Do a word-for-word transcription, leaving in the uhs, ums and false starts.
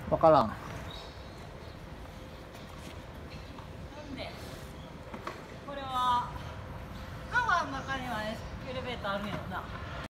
分からん。 なんでこれはタワーの中にはエレベーターあるんやろな。